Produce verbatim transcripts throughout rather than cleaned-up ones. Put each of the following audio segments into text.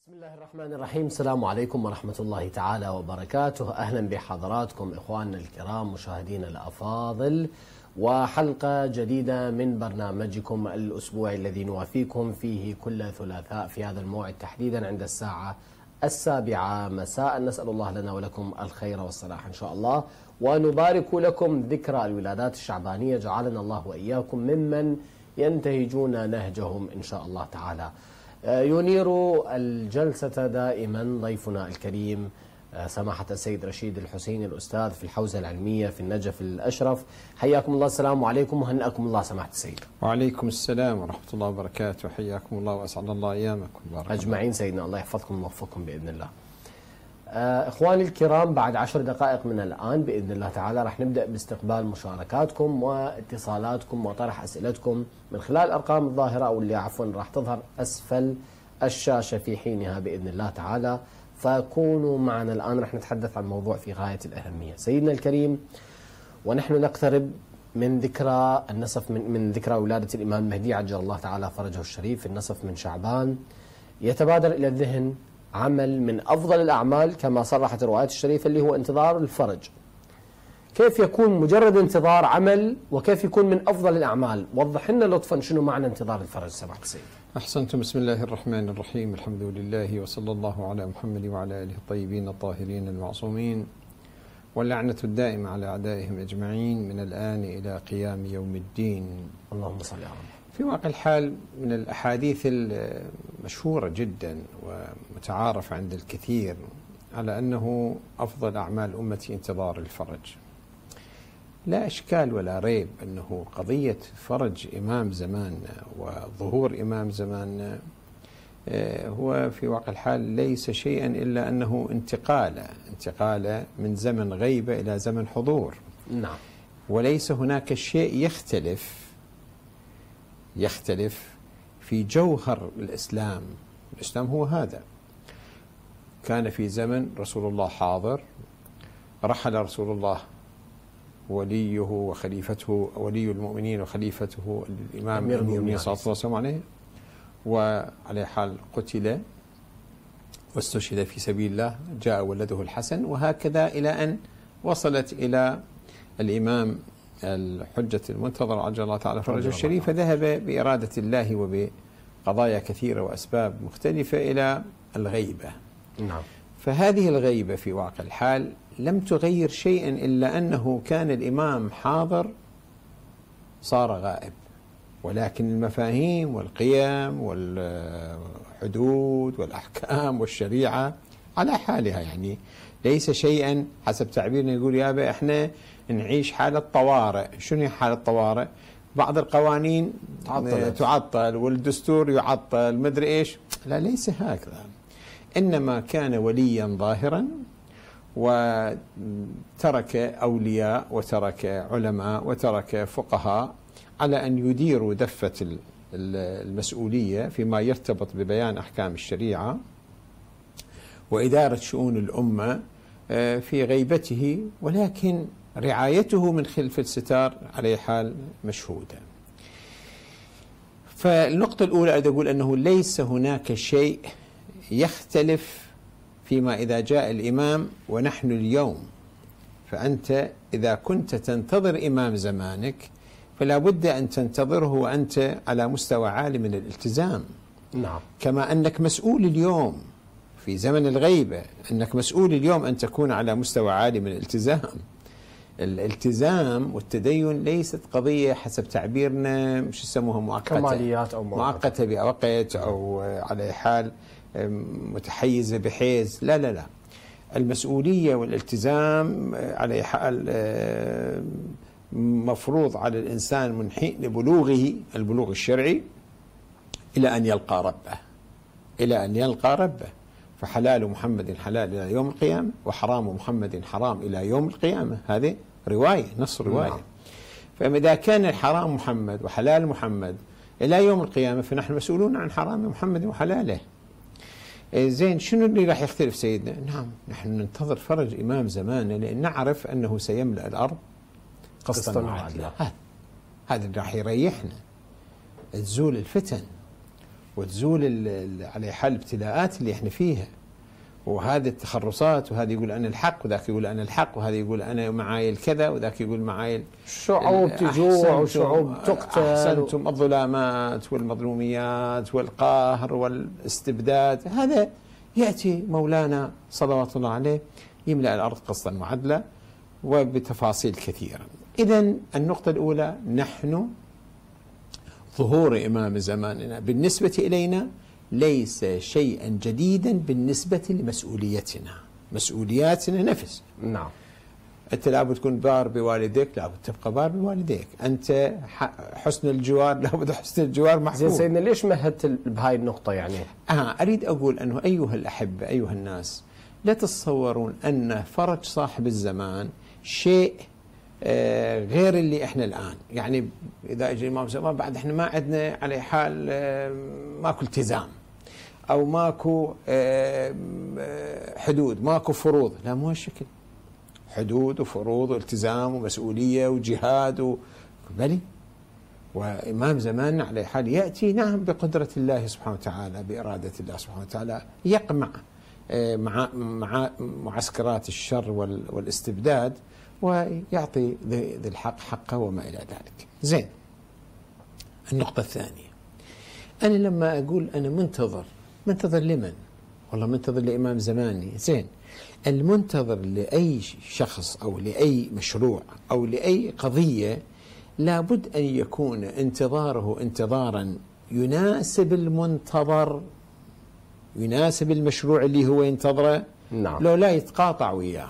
بسم الله الرحمن الرحيم. السلام عليكم ورحمة الله تعالى وبركاته. أهلا بحضراتكم إخواننا الكرام مشاهدينا الأفاضل، وحلقة جديدة من برنامجكم الأسبوعي الذي نوافيكم فيه كل ثلاثاء في هذا الموعد تحديدا عند الساعة السابعة مساء. نسأل الله لنا ولكم الخير والصلاح إن شاء الله، ونبارك لكم ذكرى الولادات الشعبانية، جعلنا الله وإياكم ممن ينتهجون نهجهم إن شاء الله تعالى. ينير الجلسة دائما ضيفنا الكريم سماحة السيد رشيد الحسيني الأستاذ في الحوزة العلمية في النجف الأشرف. حياكم الله، السلام عليكم وهنأكم الله سماحة السيد. وعليكم السلام ورحمة الله وبركاته، حياكم الله وأسعد الله أيامكم أجمعين سيدنا، الله يحفظكم ويوفقكم بإذن الله. إخواني الكرام، بعد عشر دقائق من الآن بإذن الله تعالى راح نبدأ باستقبال مشاركاتكم واتصالاتكم وطرح أسئلتكم من خلال الأرقام الظاهرة أو اللي عفوا راح تظهر أسفل الشاشة في حينها بإذن الله تعالى، فكونوا معنا. الآن راح نتحدث عن موضوع في غاية الأهمية سيدنا الكريم، ونحن نقترب من ذكرى النصف من, من ذكرى ولادة الإمام المهدي عجل الله تعالى فرجه الشريف في النصف من شعبان. يتبادر إلى الذهن عمل من أفضل الأعمال كما صرحت الروايات الشريفة اللي هو انتظار الفرج. كيف يكون مجرد انتظار عمل وكيف يكون من أفضل الأعمال؟ وضح لنا لطفا شنو معنى انتظار الفرج سماحة السيد. أحسنتم. بسم الله الرحمن الرحيم، الحمد لله وصلى الله على محمد وعلى آله الطيبين الطاهرين المعصومين، واللعنة الدائمة على أعدائهم أجمعين من الآن إلى قيام يوم الدين. اللهم صل على محمد. في واقع الحال من الأحاديث المشهورة جدا ومتعارف عند الكثير على أنه أفضل أعمال أمتي انتظار الفرج. لا إشكال ولا ريب أنه قضية فرج إمام زماننا وظهور إمام زماننا هو في واقع الحال ليس شيئا إلا أنه انتقال انتقال من زمن غيبة إلى زمن حضور. نعم. وليس هناك شيء يختلف يختلف في جوهر الإسلام. الإسلام هو هذا. كان في زمن رسول الله حاضر، رحل رسول الله وليه وخليفته، ولي المؤمنين وخليفته الإمام أمير المؤمنين صلى الله عليه وسلم عليه، وعلى حال قتل واستشهد في سبيل الله، جاء ولده الحسن، وهكذا إلى أن وصلت إلى الإمام الحجة المنتظر عجل الله تعالى فرجه الشريف، فذهب بإرادة الله وبقضايا كثيرة وأسباب مختلفة إلى الغيبة. نعم. فهذه الغيبة في واقع الحال لم تغير شيئا إلا أنه كان الإمام حاضر صار غائب، ولكن المفاهيم والقيم والحدود والأحكام والشريعة على حالها. يعني ليس شيئا حسب تعبيرنا يقول يا أبا إحنا نعيش حالة طوارئ. شنو هي حالة طوارئ؟ بعض القوانين تعطل, تعطل والدستور يعطل مدري إيش. لا، ليس هكذا. إنما كان وليا ظاهرا وترك أولياء وترك علماء وترك فقهاء على أن يديروا دفة المسؤولية فيما يرتبط ببيان أحكام الشريعة وإدارة شؤون الأمة في غيبته، ولكن رعايته من خلف الستار على حال مشهودة. فالنقطة الأولى أريد أقول أنه ليس هناك شيء يختلف فيما إذا جاء الإمام ونحن اليوم. فأنت إذا كنت تنتظر إمام زمانك فلا بد أن تنتظره وأنت على مستوى عالي من الالتزام. نعم. كما أنك مسؤول اليوم في زمن الغيبة، أنك مسؤول اليوم أن تكون على مستوى عالي من الالتزام. الالتزام والتدين ليست قضية حسب تعبيرنا مش يسموها مؤقتة، كماليات أو مؤقتة بوقت أو على حال متحيزة بحيز. لا لا لا، المسؤولية والالتزام على حال مفروض على الإنسان من حين بلوغه البلوغ الشرعي إلى أن يلقى ربه، إلى أن يلقى ربه. فحلال محمد حلال إلى يوم القيامة، وحرام محمد حرام إلى يوم القيامة. هذه رواية، نص رواية. نعم. فإذا كان الحرام محمد وحلال محمد إلى يوم القيامة فنحن مسؤولون عن حرام محمد وحلاله. زين، شنو اللي راح يختلف سيدنا؟ نعم، نحن ننتظر فرج إمام زماننا لأن نعرف أنه سيملأ الأرض قسطا وعدلا. هذا هذا اللي راح يريحنا، تزول الفتن وتزول على حال الابتلاءات اللي احنا فيها، وهذه التخرصات، وهذا يقول أنا الحق وذاك يقول أنا الحق، وهذا يقول أنا معاي الكذا وذاك يقول معاي شعوب تجوع وشعوب تقتل. أحسنتم، الظلامات والمظلوميات والقهر والاستبداد. هذا يأتي مولانا صلوات الله عليه يملأ الأرض قسطا وعدلا وبتفاصيل كثيرة. إذن النقطة الأولى، نحن ظهور إمام زماننا بالنسبة إلينا ليس شيئا جديدا بالنسبة لمسؤوليتنا، مسؤولياتنا نفس. نعم. أنت لابد تكون بار بوالديك، لابد تبقى بار بوالديك. أنت حسن الجوار، لابد حسن الجوار محفوظ. زين سيدنا، ليش مهدت بهاي النقطة يعني؟ آه أريد أقول أنه أيها الأحبة، أيها الناس، لا تتصورون أن فرج صاحب الزمان شيء آه غير اللي احنا الآن. يعني إذا اجى الإمام زمان بعد احنا ما عندنا على حال آه ماكو التزام أو ماكو آه حدود، ماكو فروض. لا، مو هالشكل. حدود وفروض والتزام ومسؤولية وجهاد و... بلي. وإمام زماننا على حال يأتي نعم بقدرة الله سبحانه وتعالى، بإرادة الله سبحانه وتعالى، يقمع آه مع مع معسكرات الشر وال... والاستبداد، ويعطي ذي الحق حقه وما إلى ذلك. زين، النقطة الثانية، أنا لما أقول أنا منتظر، منتظر لمن؟ والله منتظر لإمام زماني. زين، المنتظر لأي شخص أو لأي مشروع أو لأي قضية لابد أن يكون انتظاره انتظارا يناسب المنتظر، يناسب المشروع اللي هو ينتظره. نعم. لو لا يتقاطع وياه.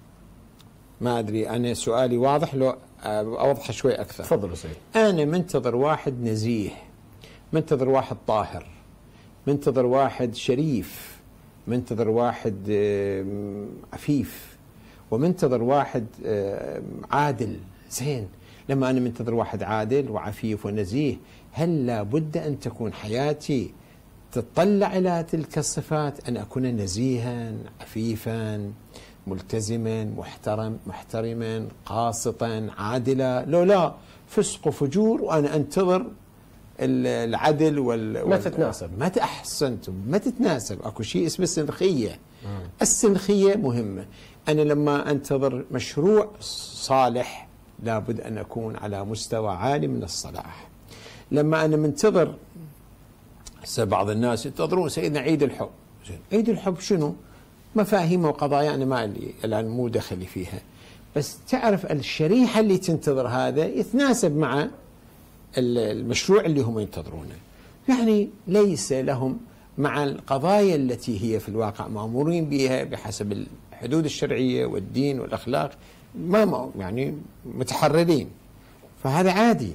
ما أدري أنا سؤالي واضح، لو أوضح شوي أكثر. تفضل سيد. أنا منتظر واحد نزيه، منتظر واحد طاهر، منتظر واحد شريف، منتظر واحد عفيف، ومنتظر واحد عادل. زين، لما أنا منتظر واحد عادل وعفيف ونزيه، هل لابد أن تكون حياتي تتطلع إلى تلك الصفات؟ أن أكون نزيها عفيفا ملتزما محترم محترما قاسطا عادلا؟ لو لا، فسق وفجور وأنا أنتظر العدل وال ما تتناسب. ما أحسنتم، ما تتناسب. أكو شيء اسمه السنخية. السنخية مهمة. أنا لما أنتظر مشروع صالح لابد أن أكون على مستوى عالي من الصلاح. لما أنا منتظر، بعض الناس ينتظرون سيدنا عيد الحب. عيد الحب شنو؟ مفاهيم وقضايا أنا ما اللي الآن مو دخلي فيها، بس تعرف الشريحة اللي تنتظر هذا يتناسب مع المشروع اللي هم ينتظرونه. يعني ليس لهم مع القضايا التي هي في الواقع مأمورين بها بحسب الحدود الشرعية والدين والأخلاق، ما يعني متحررين. فهذا عادي.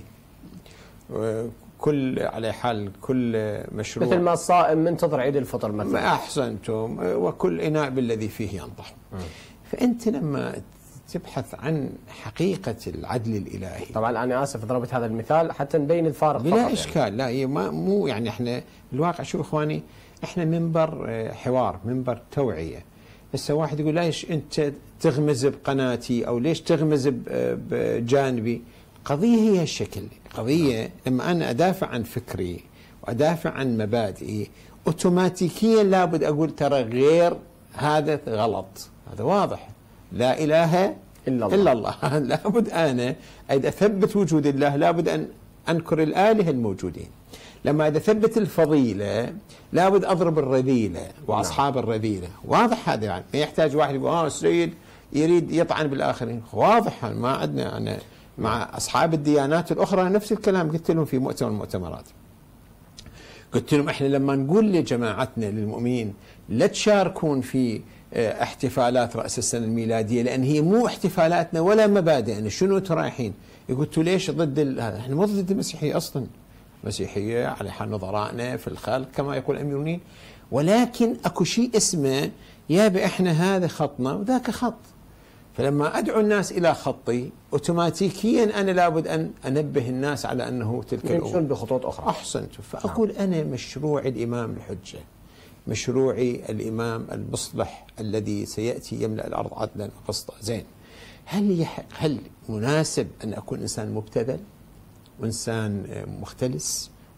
كل على حال كل مشروع، مثل ما الصائم منتظر عيد الفطر مثلا. ما أحسنتم، وكل إناء بالذي فيه ينضح. فأنت لما تبحث عن حقيقة العدل الإلهي، طبعا أنا آسف ضربت هذا المثال حتى نبين الفارق بلا إشكال. يعني. لا، ما مو يعني إحنا الواقع شو إخواني، إحنا منبر حوار، منبر توعية. بس واحد يقول ليش أنت تغمز بقناتي أو ليش تغمز بجانبي؟ قضية هي الشكل. قضية لما أنا أدافع عن فكري وأدافع عن مبادئي، أوتوماتيكيا لابد أقول ترى غير هذا غلط. هذا واضح. لا إله إلا الله, إلا الله. لابد أنا إذا أثبت وجود الله لابد أن أنكر الآلهة الموجودين. لما إذا أثبت الفضيلة لابد أضرب الرذيلة وأصحاب الرذيلة. واضح هذا. يعني ما يحتاج واحد يقول آه السيد يريد يطعن بالآخرين. واضح. ما عندنا أنا مع أصحاب الديانات الأخرى نفس الكلام. قلت لهم في مؤتمر المؤتمرات، قلت لهم إحنا لما نقول لجماعتنا للمؤمنين لا تشاركون في احتفالات رأس السنة الميلادية لأن هي مو احتفالاتنا ولا مبادئنا، شنو ترايحين؟ قلت ليش ضد هذا؟ احنا مو ضد المسيحية أصلا. مسيحية على حال نظرائنا في الخلق كما يقول الأمير المؤمنين، ولكن أكو شيء اسمه يا إحنا هذا خطنا وذاك خط. فلما أدعو الناس إلى خطي أوتوماتيكيا أنا لابد أن أنبه الناس على أنه تلك الأمور يمشون بخطوط أخرى. أحسنت. فأقول أنا مشروع الإمام الحجة، مشروعي الإمام المصلح الذي سيأتي يملأ الأرض عدلا وقسطا. زين، هل يحق هل مناسب أن أكون إنسان مبتذل وإنسان مختلس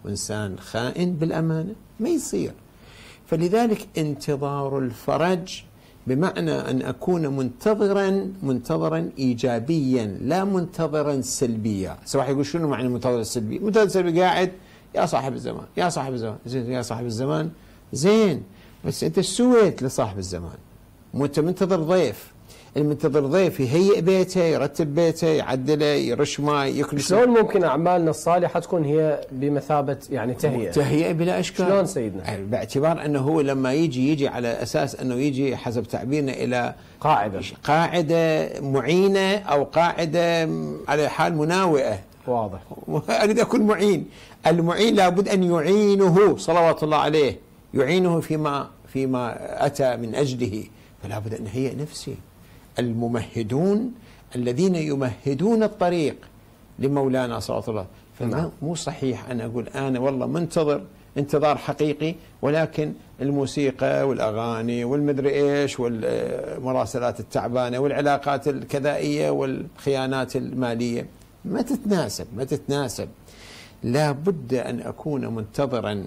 وإنسان خائن بالأمانة، ما يصير. فلذلك انتظار الفرج بمعنى أن أكون منتظرا منتظرا إيجابيا لا منتظرا سلبيا. سواء يقول شنو معنى المنتظر السلبي؟ المنتظر السلبي قاعد يا صاحب الزمان يا صاحب الزمان زين، يا صاحب الزمان زين، بس أنت سويت لصاحب الزمان، مو أنت منتظر ضيف. المنتظر ضيف يهيئ بيته، يرتب بيته، يعدله، يرش ماء، يكنس. شلون ممكن أعمالنا الصالحة تكون هي بمثابة يعني تهيئة؟ تهيئة بلا إشكال. شلون سيدنا؟ باعتبار أنه هو لما يجي يجي على أساس أنه يجي حسب تعبيرنا إلى قاعدة قاعدة معينة أو قاعدة على حال مناوئة. واضح. أريد أكون معين. المعين لابد أن يعينه صلوات الله عليه، يعينه فيما فيما أتى من أجله، فلا بد أن هيئ نفسي. الممهدون الذين يمهدون الطريق لمولانا صلى الله عليه وسلم. مو صحيح أن أقول أنا والله منتظر انتظار حقيقي، ولكن الموسيقى والأغاني والمدري إيش والمراسلات التعبانة والعلاقات الكذائية والخيانات المالية ما تتناسب ما تتناسب. لا بد أن أكون منتظرا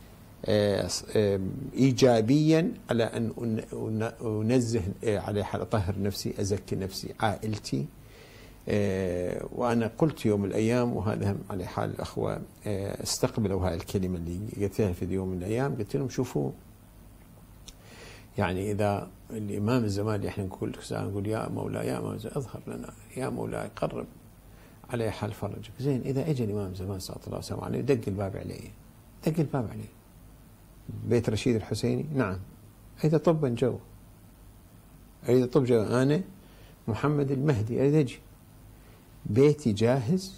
إيجابيا على أن أنزه على حال أطهر نفسي، أزكي نفسي، عائلتي. وأنا قلت يوم من الأيام، وهذا على حال الأخوة استقبلوا هاي الكلمة اللي قلتها في يوم من الأيام، قلت لهم شوفوا، يعني إذا الإمام الزمان احنا نقول نقول يا مولاي يا مولاي اظهر لنا، يا مولاي قرب على حال فرجك، زين إذا اجى الإمام الزمان صلى الله عليه وسلم عليه دق الباب عليه، دق الباب عليه بيت رشيد الحسيني، نعم أريد طبا جو، أريد طب جو، أنا محمد المهدي أريد أجي، بيتي جاهز،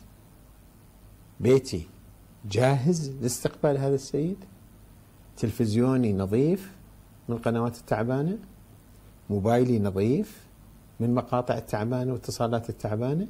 بيتي جاهز لاستقبال هذا السيد، تلفزيوني نظيف من القنوات التعبانة، موبايلي نظيف من مقاطع التعبانة واتصالات التعبانة،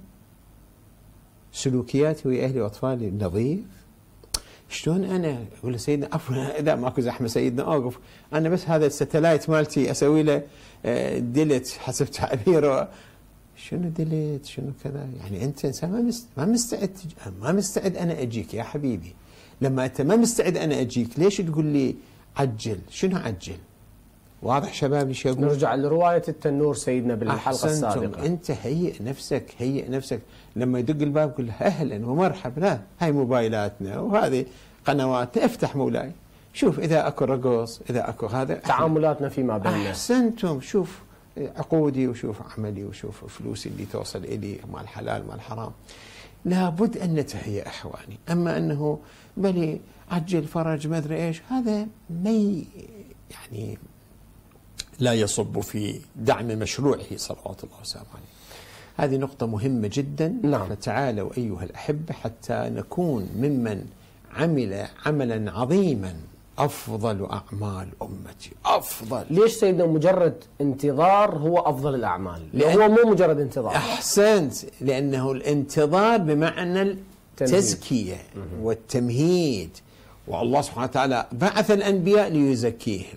سلوكياتي ويا أهلي وأطفالي نظيف. شلون انا اقول سيدنا عفوا اذا ماكو زحمه سيدنا اوقف، انا بس هذا الستلايت مالتي اسوي له ديلت حسب تعبيره. شنو ديلت شنو كذا؟ يعني انت انسان ما ما مستعد ما مستعد انا اجيك يا حبيبي. لما انت ما مستعد انا اجيك ليش تقول لي عجل؟ شنو عجل؟ واضح شباب ايش يقول؟ نرجع لروايه التنور سيدنا بالحلقه السابقه. انت هيئ نفسك هيئ نفسك، لما يدق الباب قل له اهلا ومرحبا، لا هاي موبايلاتنا وهذه قنواتنا، افتح مولاي شوف اذا اكو رقص، اذا اكو هذا تعاملاتنا فيما بيننا. احسنتم، شوف عقودي وشوف عملي وشوف فلوسي اللي توصل الي مال حلال مال حرام. لابد ان نتهيأ اخواني. اما انه بلي عجل فرج ما ادري ايش، هذا ما يعني لا يصب في دعم مشروعه صلوات الله وسلامه عليه. هذه نقطة مهمة جدا. نعم. فتعالوا أيها الأحبة حتى نكون ممن عمل عملا عظيما، أفضل أعمال أمتي أفضل. ليش سيدنا مجرد انتظار هو أفضل الأعمال؟ لأن هو مو مجرد انتظار. أحسنت، لأنه الانتظار بمعنى التزكية والتمهيد، والله سبحانه وتعالى بعث الأنبياء ليزكيهم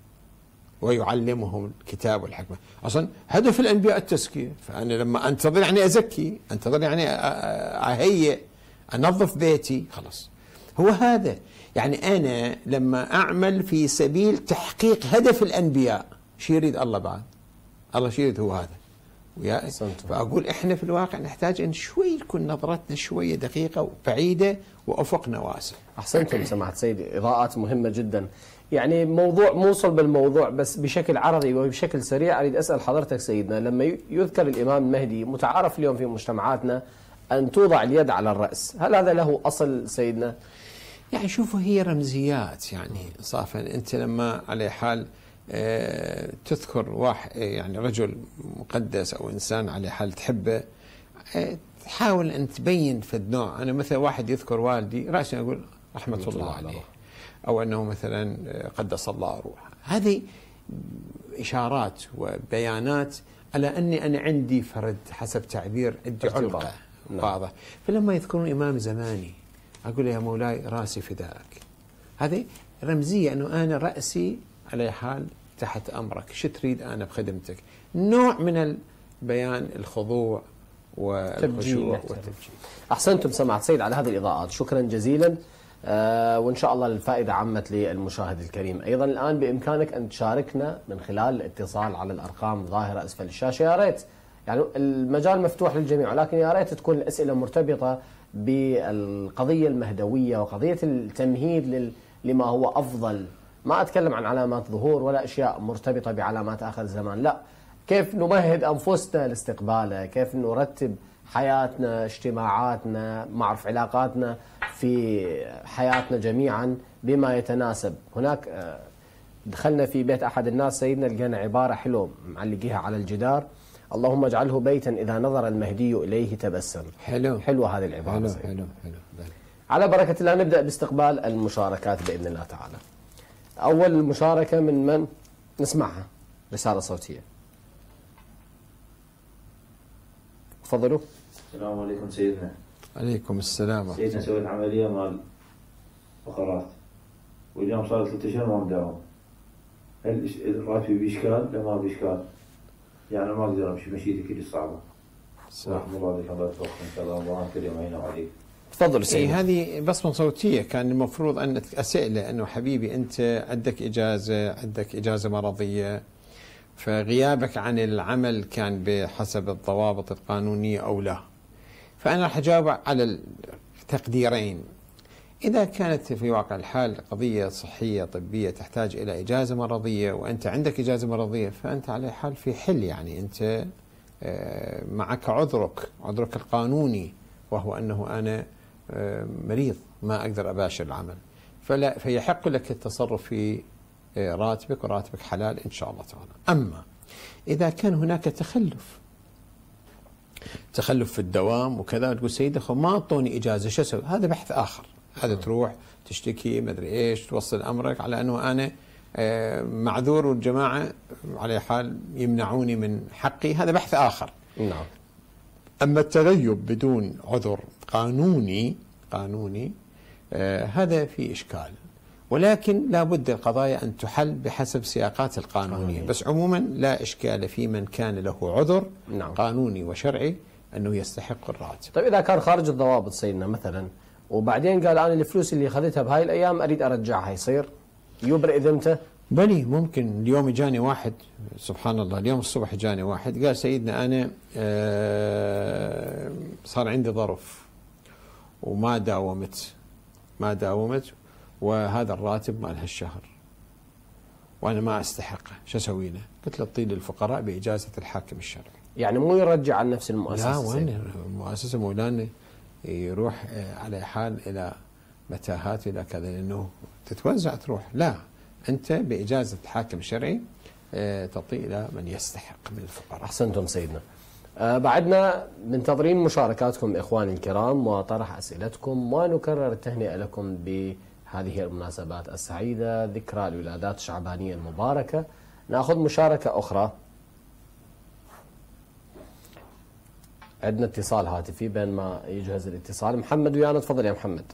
ويعلمهم الكتاب والحكمة. أصلا هدف الأنبياء التزكية، فأنا لما أنتظر يعني أزكي، أنتظر يعني أهيئ، أنظف بيتي، خلاص هو هذا. يعني أنا لما أعمل في سبيل تحقيق هدف الأنبياء، شو يريد الله بعد؟ الله شو يريد؟ هو هذا. فأقول إحنا في الواقع نحتاج أن شوي تكون نظرتنا شوية دقيقة وبعيدة وأفقنا واسع. أحسنتم سماحة سيدي، إضاءات مهمة جدا. يعني موضوع موصل بالموضوع بس بشكل عرضي وبشكل سريع. أريد أسأل حضرتك سيدنا، لما يذكر الإمام المهدي متعارف اليوم في مجتمعاتنا أن توضع اليد على الرأس، هل هذا له أصل سيدنا؟ يعني شوفوا هي رمزيات، يعني صافا أنت لما على حال أه تذكر واحد يعني رجل مقدس أو إنسان على حال تحبه، أه تحاول أن تبين في النوع. أنا مثلا واحد يذكر والدي رأسا أقول رحمة الله, الله عليه، أو أنه مثلا قدس الله روحه. هذه إشارات وبيانات على أني أنا عندي فرد حسب تعبير عندي علقة واضح. فلما يذكرون إمام زماني أقول يا مولاي راسي فداك. هذه رمزية أنه أنا رأسي على حال تحت أمرك، شو تريد أنا بخدمتك. نوع من البيان الخضوع والخشوع والتبجيل. أحسنتم سماحة سيد على هذه الإضاءات، شكرا جزيلا. آه وإن شاء الله الفائدة عمت للمشاهد الكريم. أيضا الآن بإمكانك أن تشاركنا من خلال الاتصال على الأرقام الظاهرة أسفل الشاشة. يا ريت يعني المجال مفتوح للجميع، ولكن يا ريت تكون الأسئلة مرتبطة بالقضية المهدوية وقضية التمهيد لما هو أفضل. ما أتكلم عن علامات ظهور ولا أشياء مرتبطة بعلامات آخر زمان، لا، كيف نمهد أنفسنا لاستقباله، كيف نرتب حياتنا، اجتماعاتنا، معرف علاقاتنا في حياتنا جميعا بما يتناسب. هناك دخلنا في بيت أحد الناس سيدنا لقينا عبارة حلوة معلقيها على الجدار: اللهم اجعله بيتا إذا نظر المهدي إليه تبسم. حلو، حلوة هذه العبارة. حلو سيدنا. حلو حلو. على بركة الله نبدأ باستقبال المشاركات بإذن الله تعالى. أول مشاركة من من نسمعها رسالة صوتية. تفضلوا. السلام عليكم سيدنا. عليكم السلام. سيدنا سويت عملية مال فقرات واليوم صار ثلاثة اشهر ما مداوم. هل راتبي بإشكال؟ لا ما بإشكال. يعني ما أقدر أمشي مشيتي كلش صعبة. رحم الله عليك، الله يتوفقك إن شاء الله، الله كريم عينه عليك. تفضل سيدي. إيه هذه بصمة صوتية، كان المفروض أن أسأله أنه حبيبي أنت عندك إجازة، عندك إجازة مرضية، فغيابك عن العمل كان بحسب الضوابط القانونية أو لا. فأنا راح أجاوب على التقديرين. إذا كانت في واقع الحال قضية صحية طبية تحتاج إلى إجازة مرضية وأنت عندك إجازة مرضية، فأنت على حال في حل، يعني أنت معك عذرك، عذرك القانوني، وهو أنه أنا مريض ما أقدر أباشر العمل، فلا فيحق لك التصرف في راتبك، وراتبك حلال إن شاء الله تعالى. أما إذا كان هناك تخلف تخلف في الدوام وكذا، تقول سيدي أخو ما أعطوني إجازة، شو أسوي؟ هذا بحث آخر، هذا تروح تشتكي مدري إيش، توصل أمرك على أنه أنا معذور والجماعة على حال يمنعوني من حقي، هذا بحث آخر. نعم. أما التغيب بدون عذر قانوني قانوني آه هذا في إشكال، ولكن لا بد القضايا أن تحل بحسب سياقات القانونية. آه. بس عموما لا إشكال في من كان له عذر نعم. قانوني وشرعي أنه يستحق الراتب. طيب إذا كان خارج الضوابط سيدنا مثلا، وبعدين قال أنا الفلوس اللي أخذتها بهاي الأيام أريد أرجعها، يصير يبرئ ذمته؟ بلي ممكن. اليوم جاني واحد سبحان الله، اليوم الصبح جاني واحد قال سيدنا أنا آه صار عندي ظرف وما داومت ما داومت وهذا الراتب مال هالشهر وأنا ما أستحقه، شو أسوي له؟ قلت له اعطيه للفقراء بإجازة الحاكم الشرعي. يعني مو يرجع عن نفس المؤسسة؟ لا، وين المؤسسة مولانا يروح على حال إلى متاهات إلى كذا، لأنه تتوزع تروح. لا، أنت بإجازة الحاكم الشرعي تعطي إلى من يستحق من الفقراء. أحسنتم سيدنا. أه بعدنا منتظرين مشاركاتكم إخواني الكرام وطرح أسئلتكم، ونكرر التهنئة لكم بهذه المناسبات السعيدة، ذكرى الولادات الشعبانية المباركة. نأخذ مشاركة أخرى. عندنا اتصال هاتفي بين ما يجهز الاتصال. محمد ويانا، تفضل يا محمد.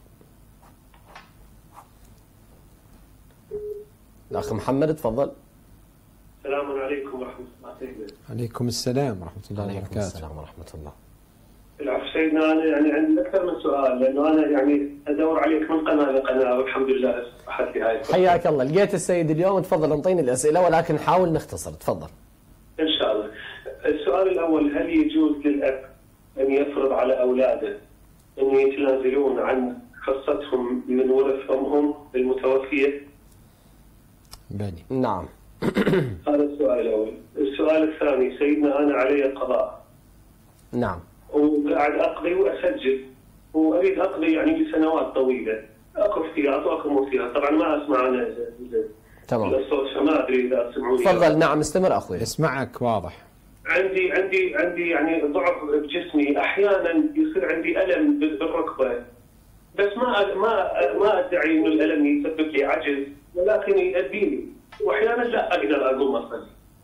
الأخ محمد تفضل. السلام عليكم ورحمة الله سيدنا. عليكم السلام ورحمة الله وبركاته. عليكم السلام ورحمة الله. العفو سيدنا، أنا يعني عندي أكثر من سؤال، لأنه أنا يعني أدور عليك من قناة لقناة، والحمد لله أصبحت لي هاي. حياك الله، لقيت السيد اليوم، تفضل انطيني الأسئلة ولكن حاول نختصر، تفضل. إن شاء الله. السؤال الأول: هل يجوز للأب أن يفرض على أولاده أن يتنازلون عن حصتهم من ورث أمهم المتوفية؟ بني. نعم. هذا السؤال الأول. السؤال الثاني: سيدنا أنا علي قضاء. نعم. وقاعد أقضي وأسجل، وأريد أقضي يعني لسنوات طويلة، أقف فيها أطاقم فيها، طبعا ما أسمع أنا تمام الصوت، فما أدري إذا تسمعوني. تفضل. نعم استمر أخوي. اسمعك واضح. عندي عندي عندي يعني ضعف بجسمي، أحيانا يصير عندي ألم بالركبة، بس ما ما ما أدعي إنه الألم يسبب لي عجز، ولكن يؤذيني، وأحيانا لا أقدر أقوم أصلي.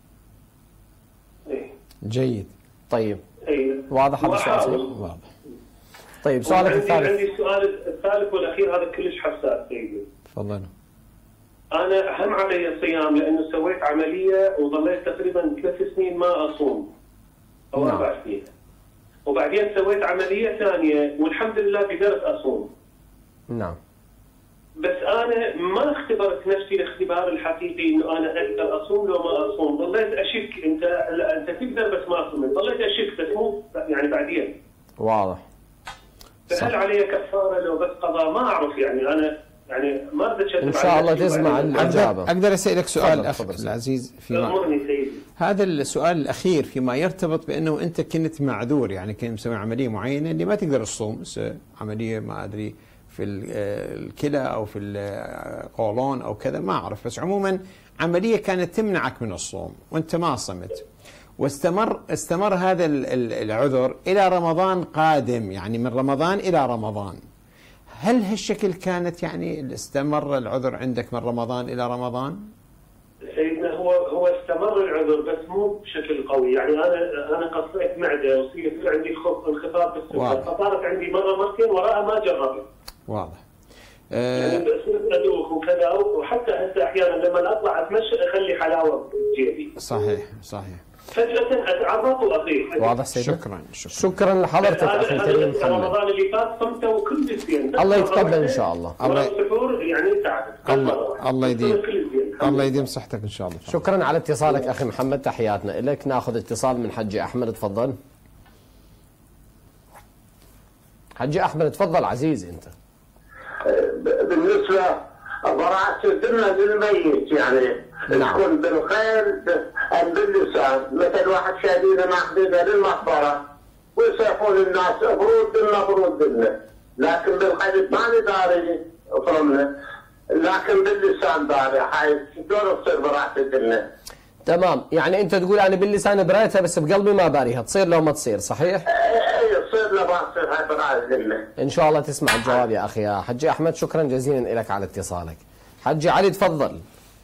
إيه. جيد. طيب. أيه. واضح هذا السؤال؟ واضح. طيب سؤالك الثالث. عندي السؤال الثالث والأخير، هذا كلش حساس سيدي. تفضل. أنا أهم علي الصيام، لأنه سويت عملية وظليت تقريبا ثلاث سنين ما أصوم أو نعم. أربع سنين، وبعدين سويت عملية ثانية والحمد لله قدرت أصوم. نعم. بس انا ما اختبرت نفسي الاختبار الحقيقي انه انا اقدر اصوم لو ما اصوم، ضليت اشك انت لا انت تقدر بس ما صمت، ضليت اشك بس مو يعني بعدين. واضح. فهل علي كفاره لو بس قضاء؟ ما اعرف يعني انا يعني ما بدي اشتغل. ان شاء الله تسمع الاجابه. اقدر اسالك سؤال اخ العزيز فيما امرني سيدي. هذا السؤال الاخير فيما يرتبط بانه انت كنت معذور، يعني كنت مسوي عمليه معينه اللي ما تقدر تصوم، عمليه ما ادري في الكلى او في القولون او كذا ما اعرف، بس عموما عمليه كانت تمنعك من الصوم وانت ما صمت، واستمر استمر هذا العذر الى رمضان قادم، يعني من رمضان الى رمضان. هل هالشكل كانت يعني استمر العذر عندك من رمضان الى رمضان؟ سيدنا هو هو استمر العذر بس مو بشكل قوي، يعني انا انا قصيت معده وصير عندي انخفاض بالسكر، فصارت عندي مره مرتين وراها ما جربت. واضح. يعني صرت ادوخ وكذا، وحتى هسه احيانا لما اطلع اتمشى اخلي حلاوه بجيبي. صحيح صحيح. فجأة اتعرض واطيح. واضح سيدي. شكرا شكرا. شكرا لحضرتك اخي الكريم محمد. رمضان اللي فات صمته وكل زين. الله يتقبل ان شاء الله. الله السحور يعني تعب. الله الله يديم الله يديم صحتك ان شاء الله. شكرا على اتصالك اخي محمد، تحياتنا لك. ناخذ اتصال من حجي احمد، تفضل. حجي احمد تفضل عزيزي انت. بالنسبه براءة الذمه للميت يعني نعم. تكون بالخيل ام باللسان، مثل واحد شايلينه ماخذينه للمقبره ويصيحون الناس برود لنا برود لنا، لكن بالخيل ماني داري افرمنا، لكن باللسان داري. هاي شلون تصير براءة الذمه؟ تمام، يعني انت تقول انا باللسان بريتها بس بقلبي ما باريها، تصير لو ما تصير، صحيح؟ اي تصير لو ما تصير هاي براءة الذمه. ان شاء الله تسمع الجواب يا اخي يا حجي احمد، شكرا جزيلا لك على اتصالك. حجي علي تفضل.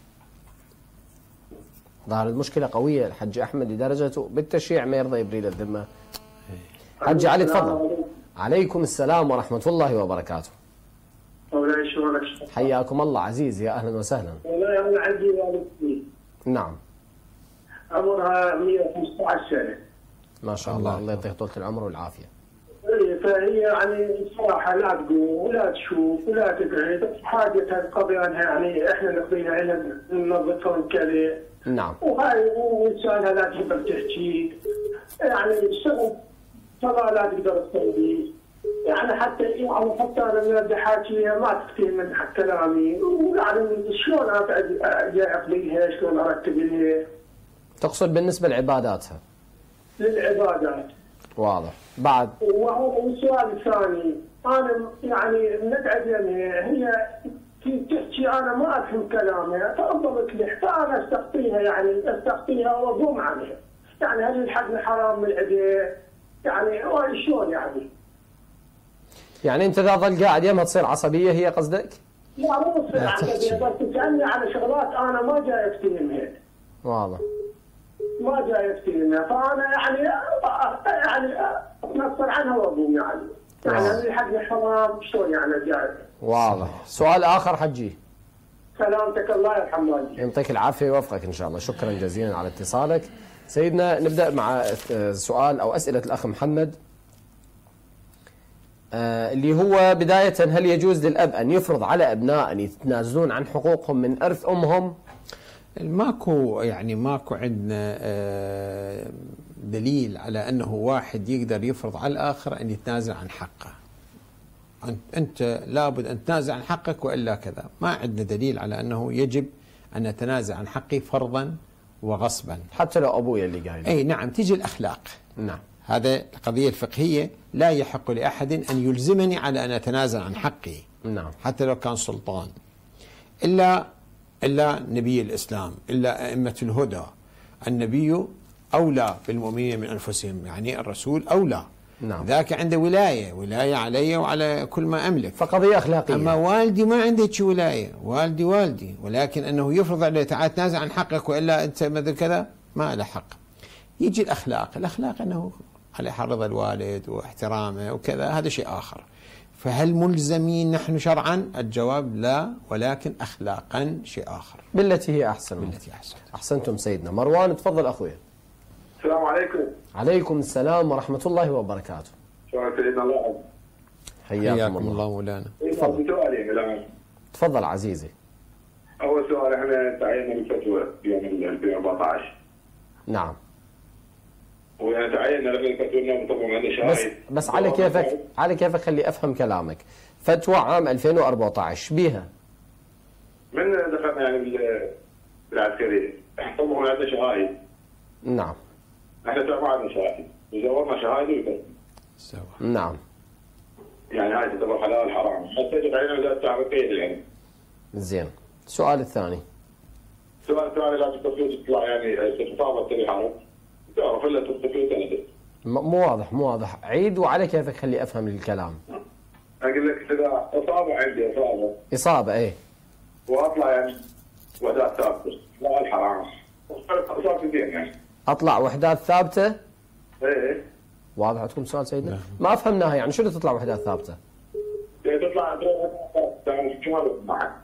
ظهر المشكله قويه الحجي احمد لدرجه بالتشييع ما يرضى يبري الذمه. حجي علي تفضل. عليكم السلام ورحمه الله وبركاته. مولاي شلونك؟ حياكم الله عزيزي، يا اهلا وسهلا. مولاي انا عندي والدتي نعم. عمرها مئة وخمسة عشر سنه. ما شاء الله، الله يعطيك طول العمر والعافيه. اي فهي يعني الصراحه لا تقوم ولا تشوف ولا تقعد، حاجتها تقضي عنها يعني احنا نقضيها لها ننظفها ونكلي. نعم. وهاي ولسانها لا تقدر تحكي، يعني الشغل صلاة لا تقدر تسوي، يعني حتى يعني حتى انا من بدي احاكيها ما تفهم من كلامي، ويعني شلون انا اجي اقضيها، شلون ارتب لها. تقصد بالنسبه لعباداتها؟ للعبادات. واضح. بعد وهذا السؤال الثاني، انا يعني نقعد يعني هي تحكي انا ما افهم كلامها فافضل تلح، فانا استقطيها يعني استقطيها واضم عنها، يعني هل الحقن حرام من عديه؟ يعني شلون يعني؟ يعني انت اذا ظل قاعد يمها تصير عصبيه هي قصدك؟ لا مو تصير عصبيه، بس تسالني على شغلات انا ما جاي افتهمها. واضح. ما جاي افتهمها، فانا يعني يعني اتنصر عنها واضم يعني. يعني هل الحقن حرام؟ شلون يعني جاي؟ واضح. سؤال اخر حجي. سلامتك الله يرحم والديك. يعطيك العافيه ويوفقك ان شاء الله، شكرا جزيلا على اتصالك. سيدنا نبدا مع سؤال او اسئله الاخ محمد، آه اللي هو بدايه، هل يجوز للاب ان يفرض على ابناء ان يتنازلون عن حقوقهم من ارث امهم؟ ماكو يعني ماكو عندنا آه دليل على انه واحد يقدر يفرض على الاخر ان يتنازل عن حقه. انت لابد ان تتنازل عن حقك والا كذا، ما عندنا دليل على انه يجب ان نتنازل عن حقي فرضا وغصبا. حتى لو ابويا اللي قايل. اي نعم، تيجي الاخلاق. نعم. هذا القضيه الفقهيه، لا يحق لاحد ان يلزمني على ان اتنازل عن حقي. نعم. حتى لو كان سلطان. الا الا نبي الاسلام، الا ائمه الهدى. النبي اولى بالمؤمنين من انفسهم، يعني الرسول اولى. نعم. ذاك عنده ولايه، ولايه علي وعلى كل ما املك. فقضيه اخلاقيه. اما والدي ما عنده هيك ولايه، والدي والدي، ولكن انه يفرض عليه تعال تنازل عن حقك والا انت مثل كذا، ما له حق. يجي الاخلاق، الاخلاق انه على رضا الوالد واحترامه وكذا، هذا شيء اخر. فهل ملزمين نحن شرعا؟ الجواب لا، ولكن اخلاقا شيء اخر. بالتي هي احسن. بالتي احسن. احسنتم سيدنا. مروان تفضل اخويا. السلام عليكم. عليكم السلام ورحمه الله وبركاته. شلونك سيدنا الله؟ حياكم, حياكم الله. الله مولانا. تفضل. سؤالين الان. تفضل عزيزي. اول سؤال، احنا تعيننا بالفتوى بيوم ألفين وأربعطعش. نعم. وانا تعيننا لفتوى طبعا عندنا شهايد. بس بس على كيفك على كيفك خلي افهم كلامك. فتوى عام ألفين وأربعطعش بيها من دخلنا يعني بالعسكريه طبعا عندنا شهايد. نعم. احنا ما عندنا شهايد، وزورنا شهايد وبس. سوا. نعم. يعني هاي تعتبر حلال حرام، حتى تعيننا وزاره التعريفيه يعني. زين. السؤال الثاني. السؤال الثاني، لا تستطيع تطلع يعني تتطابق تبي حرب، تعرف الا تستطيع سنه. مو واضح مو واضح، عيد وعلى كيفك خلي افهم الكلام. اقول لك اذا اصابه عندي اصابه اصابه ايه، واطلع يعني وحدات ثابته، لا الحرام اصابتي زين يعني. اطلع وحدات ثابته؟ ايه. واضح عندكم سؤال سيدنا؟ ما فهمناها، يعني شنو تطلع وحدات ثابته؟ يعني تطلع يعني شو معك؟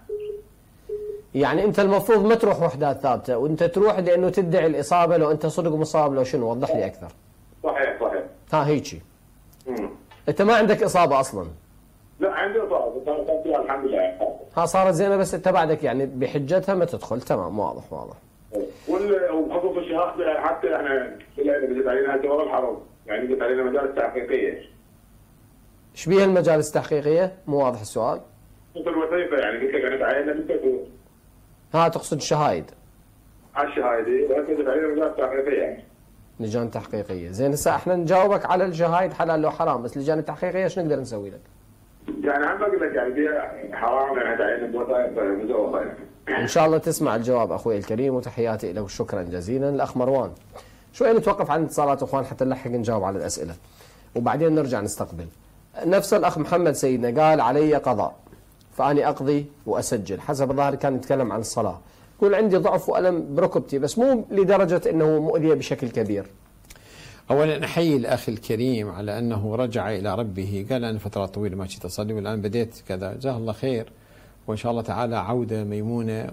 يعني انت المفروض ما تروح وحدات ثابته، وانت تروح لانه تدعي الاصابه، لو انت صدق مصاب لو شنو، وضح لي اكثر. صحيح صحيح. ها هيجي. امم انت ما عندك اصابه اصلا؟ لا عندي اصابه، صارت فيها الحمد لله. ها صارت زينه، بس انت بعدك يعني بحجتها ما تدخل. تمام، واضح واضح. وبخصوص الشهاده حتى احنا بدت علينا دور الحرب، يعني بدت علينا مجالس تحقيقيه. ايش بيها المجالس التحقيقيه؟ مو واضح السؤال. مثل الوظيفه يعني قلت لك انا تعيننا بالفتوى. ها تقصد الشهايد؟ على الشهاده، وهسه بدت علينا مجالس تحقيقيه يعني. لجان تحقيقيه، زين هسه احنا نجاوبك على الشهايد حلال لو حرام، بس لجان التحقيقيه ايش نقدر نسوي لك؟ يعني عم بقول لك يعني فيها حرام، يعني تعيننا بوظائف مزوره يعني. ان شاء الله تسمع الجواب اخوي الكريم، وتحياتي له شكرا جزيلا. الاخ مروان، شوي نتوقف عن اتصالات اخوان حتى نلحق نجاوب على الاسئله وبعدين نرجع نستقبل. نفس الاخ محمد سيدنا قال علي قضاء فاني اقضي واسجل، حسب الظاهر كان يتكلم عن الصلاه، يقول عندي ضعف والم بركبتي بس مو لدرجه انه مؤذيه بشكل كبير. اولا احيي الاخ الكريم على انه رجع الى ربه، قال انا فتره طويله ما كنت اصلي والان بديت كذا، جزاه الله خير، وإن شاء الله تعالى عودة ميمونة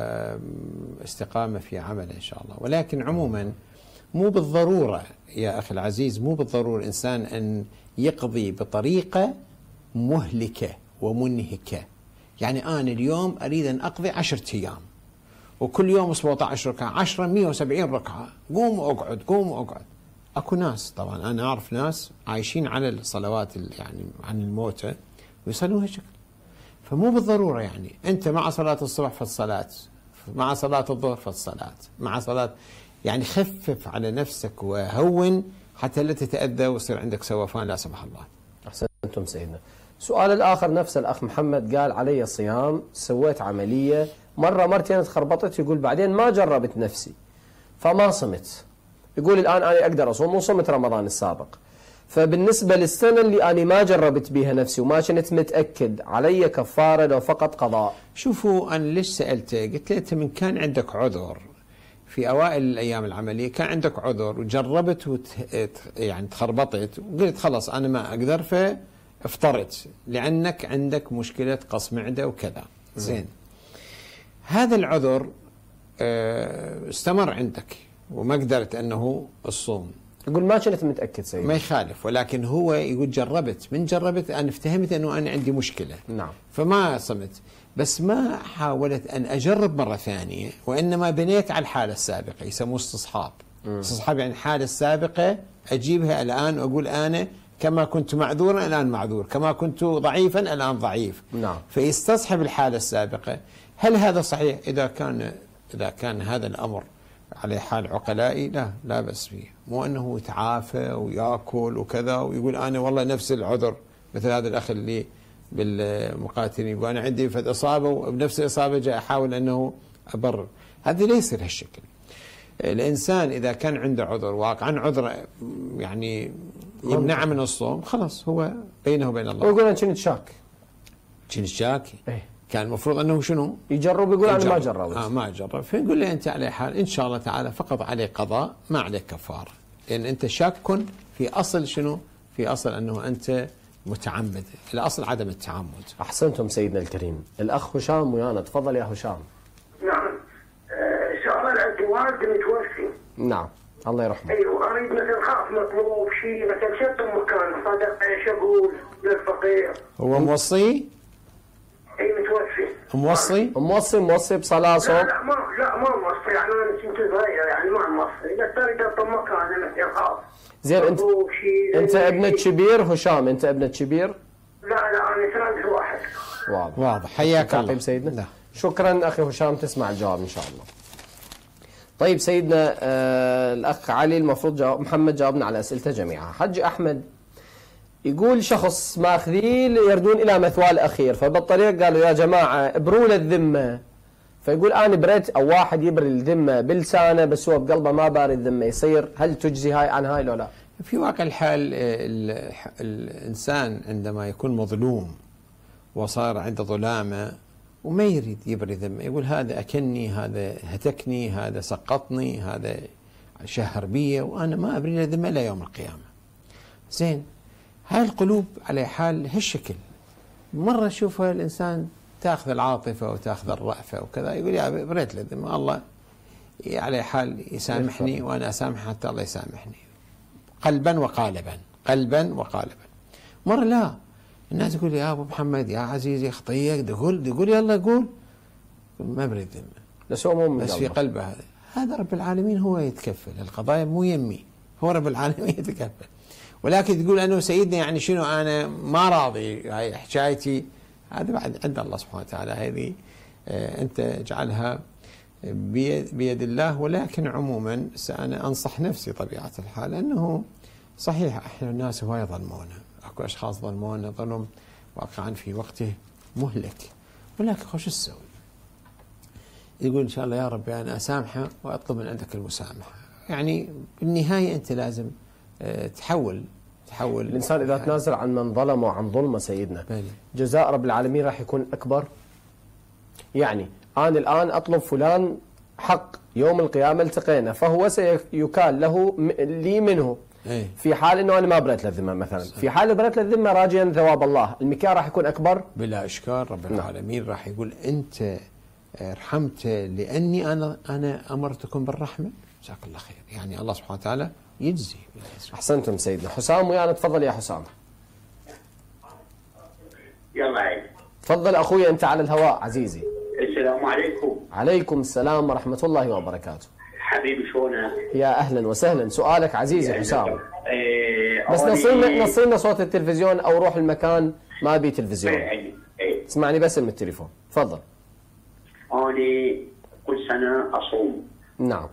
واستقامة في عمله إن شاء الله. ولكن عموما مو بالضرورة يا أخي العزيز، مو بالضرورة الإنسان أن يقضي بطريقة مهلكة ومنهكة. يعني أنا اليوم أريد أن أقضي عشرة أيام وكل يوم سبعة عشر ركعة، عشرة مئة وسبعين ركعة، قوم وأقعد قوم وأقعد. أكو ناس طبعا أنا أعرف ناس عايشين على الصلوات يعني عن الموتى ويصلون هالشكل. فمو بالضرورة يعني أنت مع صلاة الصبح فالصلاة، مع صلاة الظهر فالصلاة، مع صلاة، يعني خفف على نفسك وهون حتى لا تتأذى ويصير عندك سوفان لا سمح الله. أحسنتم سيدنا. السؤال الآخر نفس الأخ محمد قال علي صيام، سويت عملية مرة مرتين تخربطت، يقول بعدين ما جربت نفسي فما صمت، يقول الآن أنا أقدر أصوم وصمت رمضان السابق، فبالنسبة للسنة اللي أنا ما جربت بها نفسي وما كنت متأكد علي كفارة لو فقط قضاء؟ شوفوا أنا ليش سألته؟ قلت له أنت من كان عندك عذر في أوائل الأيام العملية، كان عندك عذر وجربت وت... يعني تخربطت وقلت خلاص أنا ما أقدر فافطرت لأنك عندك مشكلة قص معدة وكذا، زين هذا العذر استمر عندك وما قدرت أنه الصوم، يقول ما كنت متأكد سيدي. ما يخالف، ولكن هو يقول جربت، من جربت أنا افتهمت أنه أنا عندي مشكلة، نعم، فما صمت، بس ما حاولت أن أجرب مرة ثانية، وإنما بنيت على الحالة السابقة، يسموه استصحاب. استصحاب يعني الحالة السابقة أجيبها الآن وأقول أنا كما كنت معذورا الآن معذور، كما كنت ضعيفا الآن ضعيف، نعم، فيستصحب الحالة السابقة. هل هذا صحيح؟ إذا كان إذا كان هذا الأمر على حال عقلائي لا لا بأس فيه، مو أنه يتعافى ويأكل وكذا ويقول أنا والله نفس العذر، مثل هذا الأخ اللي بالمقاتلين يقول أنا عندي فد إصابة وبنفس الإصابة جاء أحاول أنه أبرر، هذا لا يصير هالشكل. الإنسان إذا كان عنده عذر واقعا عذر يعني يمنع من الصوم، خلاص هو بينه وبين الله. ويقول أنا كنت شاك، كنت شاك إيه؟ كان المفروض أنه شنو؟ يجرب، يقول أنا ما جربت. جربت. آه ما جرب، فنقول له أنت على حال إن شاء الله تعالى فقط عليك قضاء ما عليك كفارة، لأن أنت شاك في أصل شنو؟ في أصل أنه أنت متعمد، الأصل عدم التعمد. أحسنتم سيدنا الكريم. الأخ هشام ويانا، تفضل يا هشام. نعم. آه شغل الجواد متوفي. نعم الله يرحمه. ايوه اريد مثلا خاف مطلوب شيء مثلا شط مكان صدقه ايش اقول للفقير؟ هو موصي؟ اي متوفي. موصي؟ موصي موصي بصلاة لا صوم؟ لا ما لا ما موصي، يعني انا كنت صغير يعني ما موصي، بس انا قلت مكان مثل خاص. زين انت انت ابنك كبير هشام، انت ابنك كبير؟ لا لا انا ثالث واحد. واضح واضح. حياك الله. طيب سيدنا. لا. شكرا اخي هشام، تسمع الجواب ان شاء الله. طيب سيدنا آه الاخ علي المفروض جاوب، محمد جاوبنا على اسئلته جميعا. حج احمد يقول شخص ماخذين يردون الى مثواه الاخير، فبالطريق قالوا يا جماعه ابروا له الذمه، فيقول انا بريت، او واحد يبري الذمه بلسانه بس هو بقلبه ما باري الذمه، يصير هل تجزي هاي عن هاي لو لا؟ في واقع الحال ال- الإنسان عندما يكون مظلوم وصار عنده ظلامة وما يريد يبري ذمه، يقول هذا أكلني، هذا هتكني، هذا سقطني، هذا شهر بي، وأنا ما أبري له ذمه إلى يوم القيامة. زين، هاي القلوب على حال هالشكل. مرة شوفها الإنسان تأخذ العاطفة وتأخذ الرأفة وكذا، يقول يا بريت له ذمه، الله على حال يسامحني وأنا أسامح حتى الله يسامحني، قلبا وقالبا، قلبا وقالبا. مرة لا، الناس تقول يا أبو محمد يا عزيزي خطيك، تقول تقول يلا قول، ما بريد ذمه، بس هو مو بس في قلبه هذا. هذا رب العالمين هو يتكفل، القضايا مو يمي، هو رب العالمين يتكفل. ولكن تقول أنه سيدنا يعني شنو أنا ما راضي، هاي حكايتي، هذا بعد عند الله سبحانه وتعالى، هذه آه أنت اجعلها بيد, بيد الله. ولكن عموما أنا أنصح نفسي طبيعة الحال أنه صحيح احنا الناس هواي يظلمونا، اكو اشخاص ظلمونا ظلم واقعا في وقته مهلك، ولكن خوش تسوي؟ يقول ان شاء الله يا ربي انا اسامحه واطلب من عندك المسامحه. يعني بالنهايه انت لازم اه تحول تحول الانسان اذا يعني تنازل عن من ظلمه وعن ظلمه سيدنا، بلي. جزاء رب العالمين راح يكون اكبر. يعني انا الان اطلب فلان حق، يوم القيامه التقينا فهو سيكال له لي منه، ايه؟ في حال انه انا ما بريت له الذمه مثلا، في حال بريت له الذمه راجيا ثواب الله، المكيال راح يكون اكبر بلا اشكال. رب العالمين راح يقول انت رحمت لاني انا انا امرتكم بالرحمه، جزاك الله خير. يعني الله سبحانه وتعالى يجزي. احسنتم سيدنا. حسام ويانا، تفضل يا حسام. يلا عيد. تفضل اخوي انت على الهواء عزيزي. السلام عليكم. عليكم السلام ورحمه الله وبركاته. حبيبي شلونك؟ يا اهلا وسهلا. سؤالك عزيزي حسام. ايه بس نصينا نصينا صوت التلفزيون او روح المكان ما بي تلفزيون. ايه ايه. اسمعني بس من التليفون. تفضل. أنا كل سنة أصوم. نعم.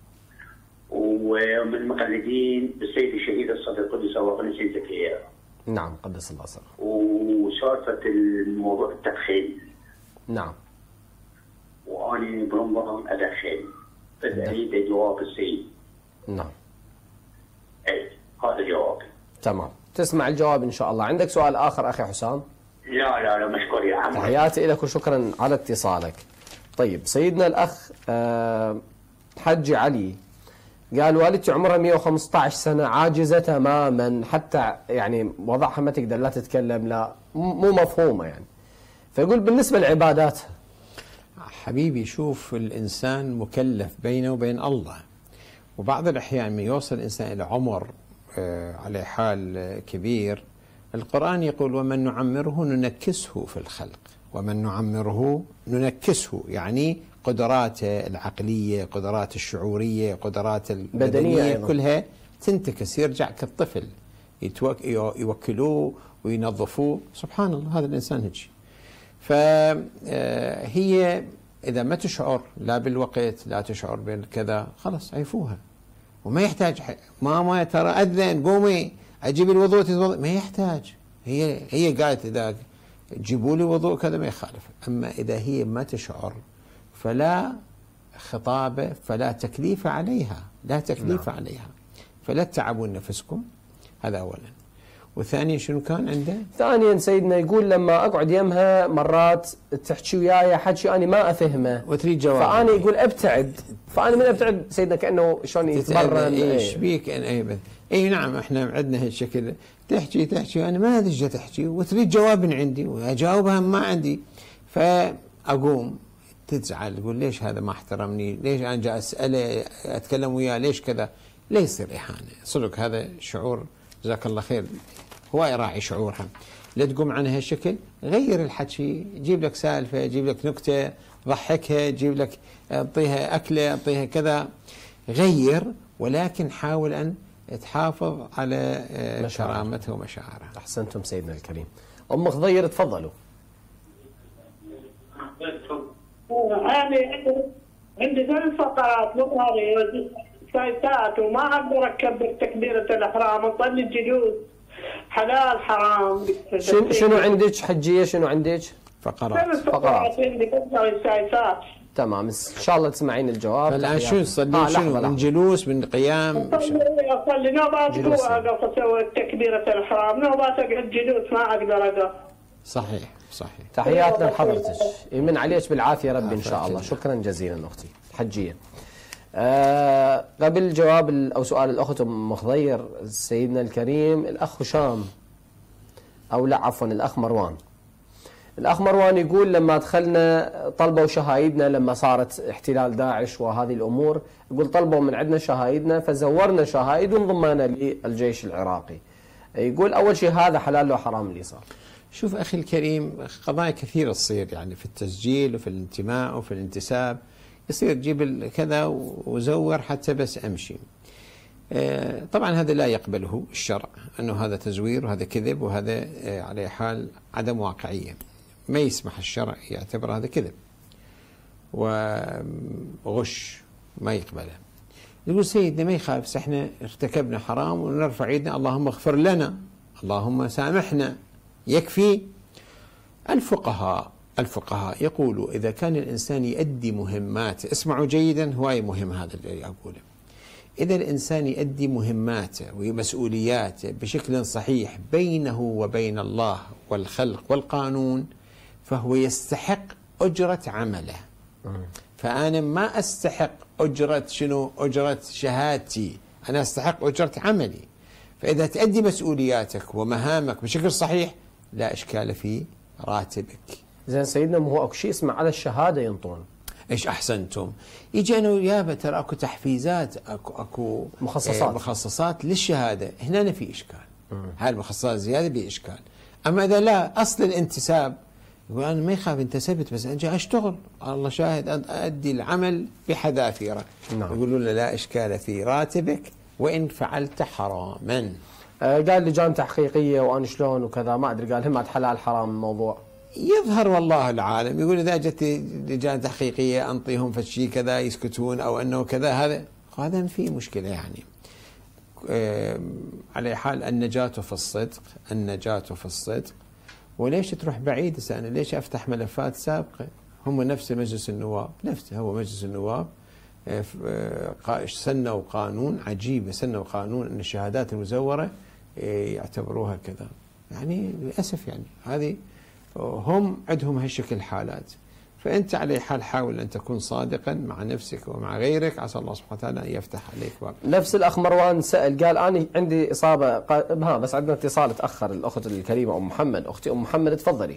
ومن المقلدين بالسيد الشهيد الصديق القدس وقنا سيد زكريا. نعم قدس الله سره. وسالفة الموضوع التدخين. نعم. وأنا بنظام أدخن. أريد جواب السيد. نعم. اي هذا جوابي. تمام، تسمع الجواب ان شاء الله. عندك سؤال اخر اخي حسام؟ لا لا لا مشكور يا عم. تحياتي لك وشكرا على اتصالك. طيب سيدنا الاخ حج علي قال والدتي عمرها مئة وخمسة عشر سنه، عاجزه تماما، حتى يعني وضعها ما تقدر لا تتكلم لا مو مفهومه يعني. فيقول بالنسبه لعباداتها. حبيبي شوف، الانسان مكلف بينه وبين الله، وبعض الأحيان من يوصل الإنسان إلى عمر آه على حال آه كبير، القرآن يقول ومن نعمره ننكسه في الخلق، ومن نعمره ننكسه، يعني قدراته العقلية، قدراته الشعورية، قدراته البدنية كلها تنتكس، يرجع كالطفل، يوكلوه وينظفوه. سبحان الله، هذا الإنسان هيك. فهي إذا ما تشعر لا بالوقت، لا تشعر بالكذا، خلاص عيفوها، وما يحتاج ماما ترى أذن قومي أجيب الوضوء تتوضأ، ما يحتاج. هي هي قالت إذا جيبوا لي وضوء كذا ما يخالف. أما إذا هي ما تشعر فلا خطابة، فلا تكليف عليها، لا تكليف نعم. عليها، فلا تتعبون نفسكم. هذا أولا. وثانيا شنو كان عنده؟ ثانيا سيدنا يقول لما اقعد يمها مرات تحكي وياي حكي انا ما افهمه وتريد جواب، فانا يقول ابتعد، فانا من ابتعد سيدنا كانه شلون يتمرن. ايش بيك اي اي نعم، احنا عندنا هالشكل، تحكي تحكي انا ما ادري ايش تحكي، وتريد جواب من عندي واجاوبها ما عندي، فاقوم تزعل، تقول ليش هذا ما احترمني، ليش انا جاي اساله اتكلم وياه، ليش كذا، لا يصير اهانه. صدق هذا شعور، جزاك الله خير، هو يراعي شعورها. لا تقوم عنها هالشكل، غير الحكي، جيب لك سالفة، جيب لك نكتة، ضحكها، جيب لك اعطيها أكلة، اعطيها كذا، غير، ولكن حاول أن تحافظ على كرامتها ومشاعرها. أحسنتم سيدنا الكريم. أم خضير تفضلوا. أنا عندي ثلاث فقرات مظهري سايتات وما أقدر أكبر تكبيرة الإحرام، أصلي الجلوس حلال حرام. شنو شنو عندك حجية؟ شنو عندك؟ فقرات. ثلاث فقرات عندي مظهري سايتات. تمام، ان شاء الله تسمعين الجواب. فالآن شو تصلي؟ شنو من جلوس من قيام؟ أصلي أصلي نوبات أقف أسوي تكبيرة الإحرام، نوبات أقعد جلوس ما أقدر أقف. صحيح صحيح. تحياتنا لحضرتك، يمن عليك بالعافية ربي إن شاء الله. شكرا جزيلا أختي حجية. آه قبل جواب أو سؤال الأخت أم خضير سيدنا الكريم، الأخ هشام أو لا عفوا الأخ مروان. الأخ مروان يقول لما دخلنا طلبوا شهايدنا لما صارت احتلال داعش وهذه الأمور، يقول طلبوا من عندنا شهايدنا فزورنا شهايد وانضمينا للجيش العراقي. يقول أول شيء هذا حلال لو حرام اللي صار؟ شوف أخي الكريم، قضايا كثيرة تصير يعني في التسجيل وفي الانتماء وفي الانتساب، يصير تجيب كذا وزور حتى بس أمشي. طبعا هذا لا يقبله الشرع، أنه هذا تزوير وهذا كذب وهذا على حال عدم واقعية، ما يسمح الشرع يعتبر هذا كذب وغش، ما يقبله. يقول سيدنا ما يخالف، بس احنا ارتكبنا حرام ونرفع ايدنا اللهم اغفر لنا، اللهم سامحنا، يكفي. الفقهاء الفقهاء يقولوا إذا كان الإنسان يؤدي مهماته، اسمعوا جيدا، هواي مهم هذا اللي أقوله، إذا الإنسان يؤدي مهماته ومسؤولياته بشكل صحيح بينه وبين الله والخلق والقانون، فهو يستحق أجرة عمله. فأنا ما أستحق أجرة شنو؟ أجرة شهادتي، أنا أستحق أجرة عملي. فإذا تؤدي مسؤولياتك ومهامك بشكل صحيح لا إشكال في راتبك. زين سيدنا، مو هو اكو شيء اسمه على الشهاده ينطون؟ ايش احسنتم؟ يجي انا ويابا ترى اكو تحفيزات، اكو اكو مخصصات ايه مخصصات للشهاده، هنا في اشكال. هاي المخصصات زياده باشكال. اما اذا لا اصل الانتساب، يقول انا ما يخاف انتسبت بس اجي اشتغل، الله شاهد ادي العمل بحذافيره. نعم. يقولون له لا اشكال في راتبك وان فعلت حراما. آه قال لجان تحقيقيه وانا شلون وكذا ما ادري، قال هم حلال حرام الموضوع. يظهر والله العالم، يقول إذا جت لجان تحقيقية أنطيهم فشي كذا يسكتون أو أنه كذا، هذا هذا في مشكلة يعني. على حال النجاة في الصدق، النجاة في الصدق. وليش تروح بعيد؟ أنا ليش أفتح ملفات سابقة؟ هم نفس مجلس النواب، نفسه هو مجلس النواب سنوا قانون عجيب، سنوا قانون أن الشهادات المزورة يعتبروها كذا. يعني للأسف يعني هذه هم عندهم هالشكل حالات. فأنت على حال حاول أن تكون صادقا مع نفسك ومع غيرك، عسى الله سبحانه وتعالى أن يفتح عليك باب. نفس الأخ مروان سأل قال أنا عندي إصابة قا... ها بس عندنا اتصال تأخر. الأخت الكريمة أم محمد، أختي أم محمد تفضلي.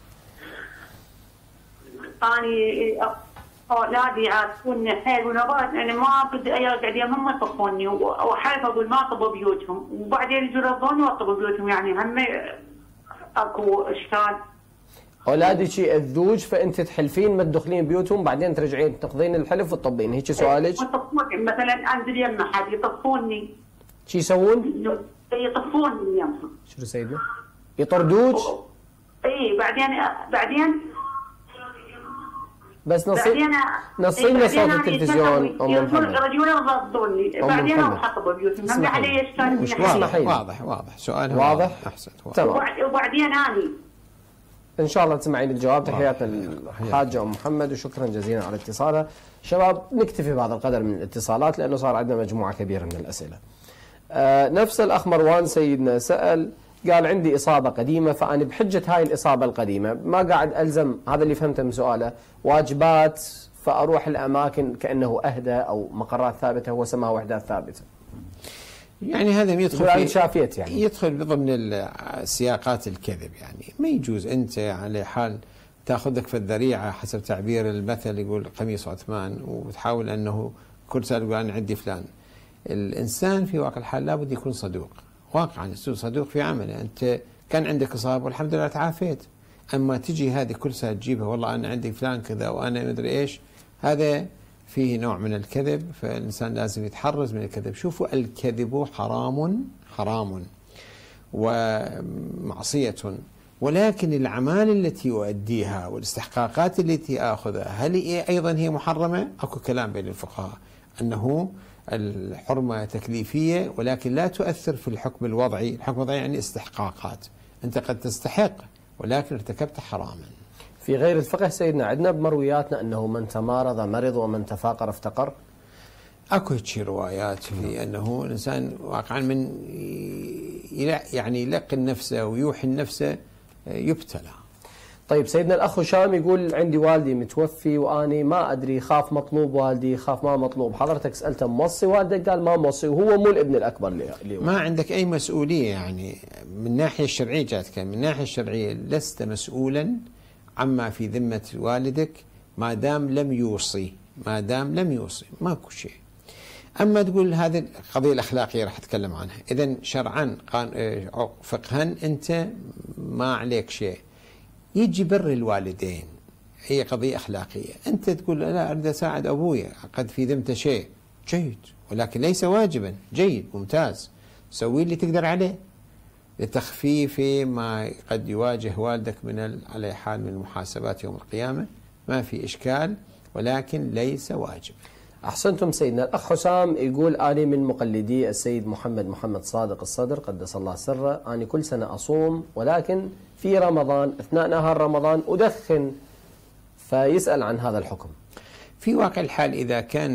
أنا أولادي يعرفوني حيل ونبات، أنا ما بدي أقعد يمهم يطفوني، وحالف أقول ما طبوا بيوتهم، وبعدين يجوا يرضوني وطبوا بيوتهم، يعني هم اكو اشكال. اولادك يأذوج فانت تحلفين ما تدخلين بيوتهم بعدين ترجعين تقضين الحلف وتطبين، هيك سؤالك؟ يطفوني مثلا انزل يم حد يطفوني. شو يسوون؟ يطفوني يمهم. شو سيدنا؟ يطردوك؟ اي بعدين بعدين بس نصي نصينا صوت التلفزيون ام محمد. رجولين ضبطوني بعدين حطوا بيوتهم، ما علي اشكال. اسمحي. واضح واضح سؤال واضح. احسن. وبعدين اني ان شاء الله تسمعين الجواب. تحياتنا الحاجه ام محمد وشكرا جزيلا على اتصالها. شباب نكتفي بهذا القدر من الاتصالات لانه صار عندنا مجموعه كبيره من الاسئله. آه نفس الاخ مروان سيدنا سال قال عندي إصابة قديمة، فأنا بحجة هاي الإصابة القديمة ما قاعد ألزم، هذا اللي فهمته من سؤاله، واجبات فأروح الأماكن كأنه أهدى أو مقرات ثابتة، هو سماها وحدات ثابتة. يعني هذا يدخل في شافيت يعني يدخل ضمن سياقات الكذب، يعني ما يجوز أنت على حال تأخذك في الذريعة حسب تعبير المثل يقول قميص عثمان، وتحاول أنه كل سنة يقول أنا عندي فلان. الإنسان في واقع الحال لابد يكون صدوق، واقعا السوء صدوق في عمله. أنت كان عندك إصابة والحمد لله تعافيت، أما تجي هذه كل سنة تجيبها والله أنا عندي فلان كذا وأنا مدري إيش، هذا فيه نوع من الكذب، فالإنسان لازم يتحرز من الكذب. شوفوا الكذب حرام حرام ومعصية، ولكن الأعمال التي يؤديها والاستحقاقات التي آخذها هل هي أيضا هي محرمة؟ أكو كلام بين الفقهاء أنه الحرمة تكليفية ولكن لا تؤثر في الحكم الوضعي. الحكم الوضعي يعني استحقاقات، أنت قد تستحق ولكن ارتكبت حراما. في غير الفقه سيدنا عندنا بمروياتنا أنه من تمارض مرض ومن تفاقر افتقر. اكو هيك روايات في انه الانسان واقعا من يعني يلقن نفسه ويوحي نفسه يبتلى. طيب سيدنا الأخ هشام يقول عندي والدي متوفي وأني ما أدري، خاف مطلوب والدي خاف ما مطلوب، حضرتك سألته موصي والدك قال ما موصي وهو مو الابن الأكبر اللي ما عندك أي مسؤولية يعني من الناحية الشرعية. جاتك من الناحية الشرعية لست مسؤولا عما في ذمة والدك ما دام لم يوصي، ما دام لم يوصي ماكو شيء. أما تقول هذه القضية الأخلاقية راح أتكلم عنها. إذن شرعا فقها أنت ما عليك شيء، يجي بر الوالدين هي قضية أخلاقية. أنت تقول لا أريد أساعد أبويا قد في ذمته شيء، جيد ولكن ليس واجبا، جيد ممتاز، سوي اللي تقدر عليه لتخفيف ما قد يواجه والدك من على حال من المحاسبات يوم القيامة، ما في إشكال ولكن ليس واجب. أحسنتم سيدنا. الأخ حسام يقول أني من مقلدي السيد محمد محمد صادق الصدر قدس الله سره، أني كل سنة أصوم ولكن في رمضان أثناء نهار رمضان أدخن، فيسأل عن هذا الحكم. في واقع الحال إذا كان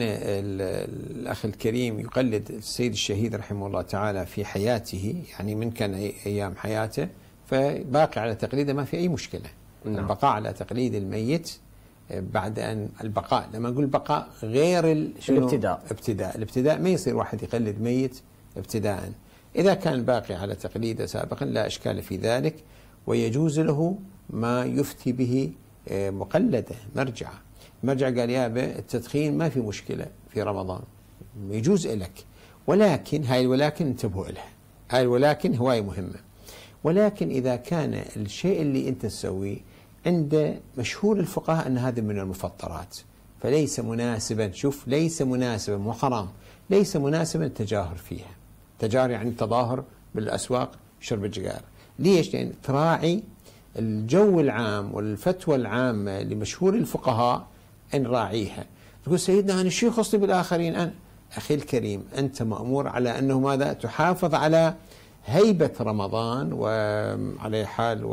الأخ الكريم يقلد السيد الشهيد رحمه الله تعالى في حياته، يعني من كان أيام حياته، فباقي على تقليده ما في أي مشكلة. نعم. البقاء على تقليد الميت بعد أن البقاء، لما نقول بقاء غير الابتداء، ابتداء الابتداء ما يصير واحد يقلد ميت ابتداء. إذا كان باقي على تقليده سابقا لا إشكال في ذلك، ويجوز له ما يفتي به مقلده مرجعه. مرجع قال يا أبا التدخين ما في مشكلة في رمضان، يجوز لك، ولكن هاي الولكن انتبهوا لها، هاي الولكن هواية مهمة. ولكن إذا كان الشيء اللي أنت تسويه عند مشهور الفقهاء أن هذا من المفطرات فليس مناسبا، شوف ليس مناسبا مو حرام، ليس مناسبا التجاهر فيها. تجاهر يعني التظاهر بالأسواق شرب السجائر. ليش؟ لأن تراعي الجو العام والفتوى العامة لمشهور الفقهاء أن راعيها. تقول سيدنا أنا شو يخصني بالآخرين؟ أنا أخي الكريم أنت مأمور على أنه ماذا؟ تحافظ على هيبة رمضان وعلى حال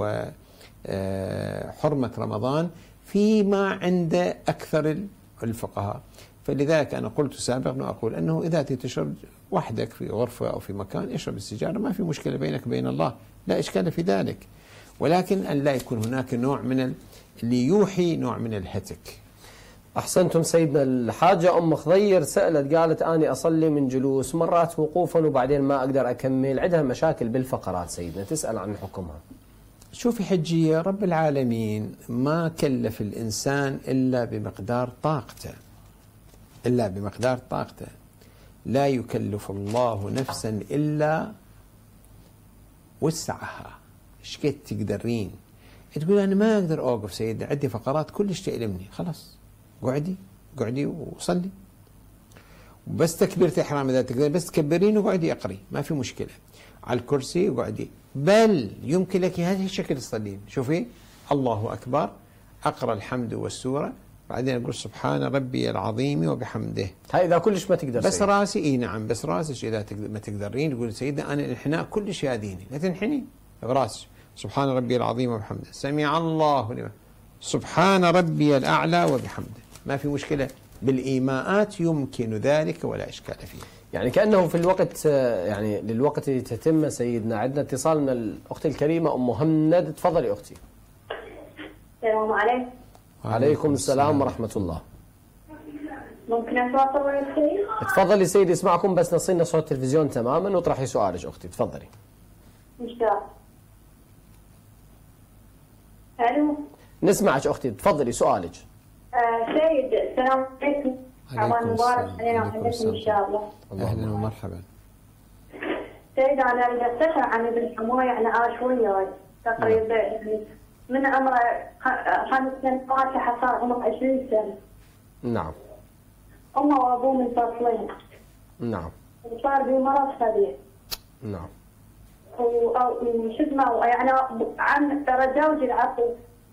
وحرمة رمضان فيما عند أكثر الفقهاء. فلذلك أنا قلت سابقا وأقول أنه إذا تشرب وحدك في غرفة أو في مكان اشرب السيجارة، ما في مشكلة بينك وبين الله، لا إشكال في ذلك، ولكن أن لا يكون هناك نوع من اللي يوحي نوع من الهتك. أحسنتم سيدنا. الحاجة أم خضير سألت قالت أني أصلي من جلوس مرات وقوفا وبعدين ما أقدر أكمل، عندها مشاكل بالفقرات سيدنا، تسأل عن حكمها. شوفي حجية، رب العالمين ما كلف الإنسان إلا بمقدار طاقته، إلا بمقدار طاقته، لا يكلف الله نفسا إلا وسعها. ايش قد تقدرين؟ تقول أنا ما أقدر أوقف سيدنا عندي فقرات كلش تألمني، خلاص قعدي قعدي وصلي، وبس تكبيرة إحرام إذا تقدر بس تكبرين وقعدي أقري ما في مشكلة، على الكرسي وقعدي، بل يمكن لك هذه الشكل تصلين. شوفي الله أكبر، أقرأ الحمد والسورة، بعدين أقول سبحان ربي العظيم وبحمده. هاي إذا كلش ما تقدر بس سيد. راسي إي نعم بس راسك إذا ما تقدرين تقول سيدنا أنا الانحناء كلش ياديني، لا تنحني براسك، سبحان ربي العظيم وبحمده، سمع الله لمن، سبحان ربي الأعلى وبحمده، ما في مشكلة. بالإيماءات يمكن ذلك ولا إشكال فيه. يعني كأنه في الوقت يعني للوقت تتم سيدنا. عندنا اتصال من الأخت الكريمة أم مهند، تفضلي أختي. السلام عليكم. وعليكم السلام ورحمة الله. ممكن أتواصل ويا السيد؟ تفضلي سيدي اسمعكم، بس نصينا صوت التلفزيون تماما وطرحي سؤالك أختي، تفضلي. إن شاء الله. ألو. نسمعك أختي، تفضلي سؤالك. آه سيد السلام عليكم. رمضان مبارك علينا وعليكم إن شاء الله. أهلا ومرحبا. سيد انا اريد استفسر عن ابن حماي، يعني عاش وياي تقريبا يعني من عمره خمس سنوات لحد صار عمره عشرين سنه. نعم. امه وابوه منفصلين. نعم. وصار بي مرض خبيث. نعم. وشو اسمه يعني عن ترى زوجي العفو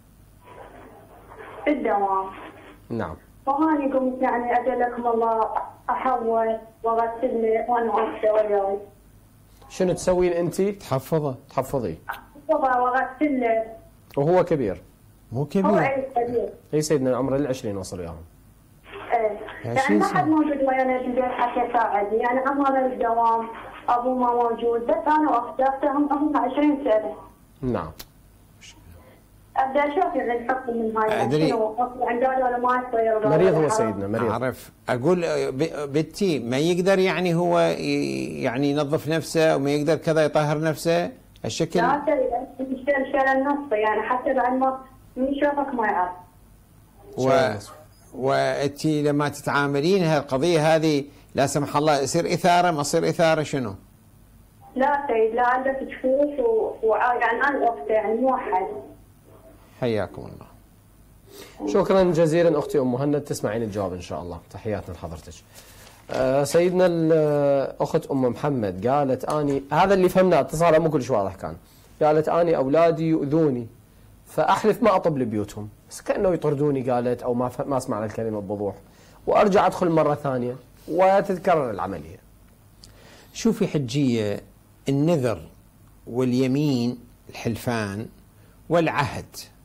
في الدوام. نعم. فهاني قمت يعني اجلكم الله احول واغسل لي وانا واقفه وياي. شنو تسوين انت؟ تحفظه. تحفظيه. احفظه واغسل له. وهو كبير؟ مو هو كبير. اي كبير. اي سيدنا عمره العشرين وصل وياهم. ايه يعني ما حد موجود ويانا في البيت حتى يساعدني، يعني عمره الدوام ابوه ما موجود، بس انا واختي هم هم عشرين سنه. نعم. ابدا اشوف يعني الحكم من هاي أدري. شنو عن دولة ولا ما يصير. مريض هو سيدنا مريض. أعرف. أقول ب- بنتي ما يقدر يعني هو ي- يعني ينظف نفسه وما يقدر كذا يطهر نفسه الشكل. لا سيد مشكل شال النص يعني حتى بعد ما من يشوفك ما يعرف. و... وانت لما تتعاملين هالقضيه هذه لا سمح الله يصير اثاره ما يصير اثاره شنو؟ لا سيد لا عندك تفوت و... و... يعني انا اخته يعني مو احد. حياكم الله. شكرا جزيلا اختي ام مهند، تسمعين الجواب ان شاء الله. تحياتنا لحضرتك. أه سيدنا الاخت ام محمد قالت اني هذا اللي فهمناه، اتصالها مو كلش واضح كان. قالت اني اولادي يؤذوني فاحلف ما اطب لبيوتهم، بس كانه يطردوني قالت او ما ف... ما اسمع الكلمه بوضوح، وارجع ادخل مره ثانيه وتتكرر العمليه. شوفي حجيه، النذر واليمين الحلفان والعهد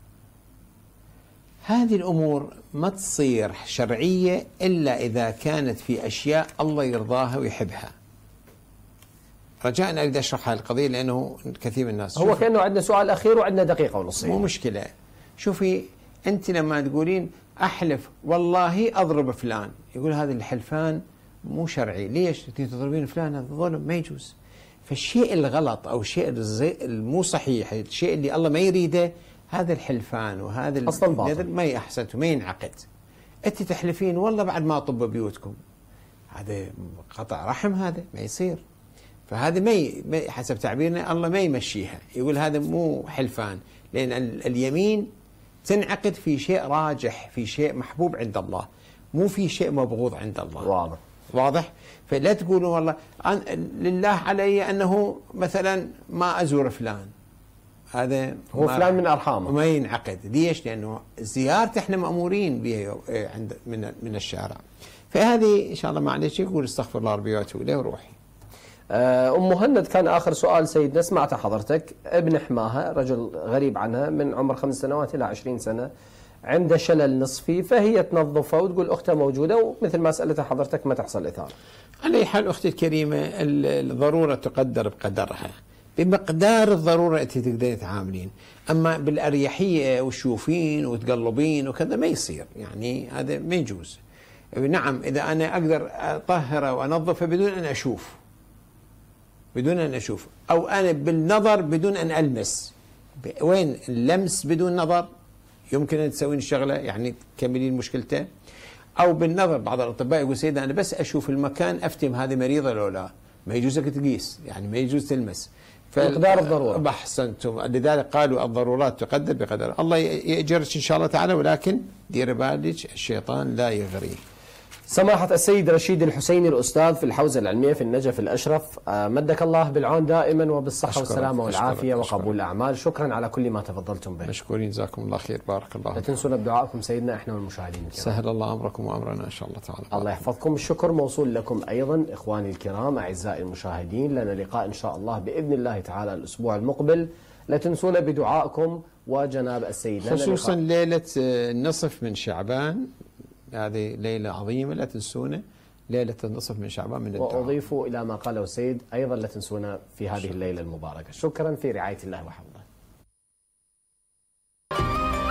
هذه الامور ما تصير شرعيه الا اذا كانت في اشياء الله يرضاها ويحبها. رجاء اريد اشرح هذه القضيه لانه كثير من الناس هو كانه عندنا سؤال اخير وعندنا دقيقه ونص. مو مشكله. شوفي انت لما تقولين احلف والله اضرب فلان، يقول هذا الحلفان مو شرعي، ليش؟ انت تضربين فلان هذا ظلم ما يجوز. فالشيء الغلط او الشيء المو صحيح، الشيء اللي الله ما يريده، هذا الحلفان وهذا اصلا باطل ما يحسن وما ينعقد. انت تحلفين والله بعد ما اطب بيوتكم، هذا قطع رحم، هذا ما يصير. فهذا ما ي... حسب تعبيرنا الله ما يمشيها، يقول هذا مو حلفان، لان اليمين تنعقد في شيء راجح، في شيء محبوب عند الله، مو في شيء مبغوض عند الله. واضح. واضح؟ فلا تقولوا والله لله علي انه مثلا ما ازور فلان، هذا هو فلان من ارحامه ما ينعقد. ليش؟ لانه زيارته احنا مامورين بها عند من من الشارع. فهذه ان شاء الله معلش يقول استغفر الله ربي واتوب اليه وروحي. ام مهند كان اخر سؤال سيدنا سمعت حضرتك. ابن حماها رجل غريب عنها من عمر خمس سنوات الى عشرين سنه عنده شلل نصفي، فهي تنظفه وتقول اختها موجوده، ومثل ما سالتها حضرتك ما تحصل اثاره. على اي حال اختي الكريمه الضروره تقدر بقدرها، بمقدار الضروره انت تقدرين تعاملين، اما بالاريحيه وتشوفين وتقلبين وكذا ما يصير، يعني هذا ما يجوز. نعم اذا انا اقدر اطهره وانظفه بدون ان اشوف، بدون ان اشوف، او انا بالنظر بدون ان المس. وين اللمس بدون نظر؟ يمكن ان تسوين الشغله يعني تكملين مشكلته. او بالنظر، بعض الاطباء يقول سيدنا انا بس اشوف المكان افتم هذه مريضه لو لا، ما يجوز لك تقيس، يعني ما يجوز تلمس. مقدار الضروره. احسنتم، لذلك قالوا الضرورات تقدر بقدر. الله يأجرك ان شاء الله تعالى، ولكن دير بالك الشيطان لا يغري. سماحة السيد رشيد الحسيني الأستاذ في الحوزة العلمية في النجف الأشرف، مدك الله بالعون دائما وبالصحة والسلامة والعافية وقبول الأعمال. شكرا على كل ما تفضلتم به. مشكورين، جزاكم الله خير، بارك الله. لا تنسونا بدعائكم سيدنا احنا والمشاهدين الكرام. سهل الله أمركم وأمرنا إن شاء الله تعالى. الله يحفظكم. الشكر موصول لكم أيضا إخواني الكرام أعزائي المشاهدين. لنا لقاء إن شاء الله بإذن الله تعالى الأسبوع المقبل. لا تنسونا بدعائكم وجناب السيد، خصوصا ليلة النصف من شعبان، هذه ليلة عظيمة لا تنسونا، ليلة النصف من شعبان من الدعاء. وأضيف إلى ما قاله السيد أيضا لا تنسونا في هذه الليلة المباركة. شكرا، في رعاية الله وحفظه.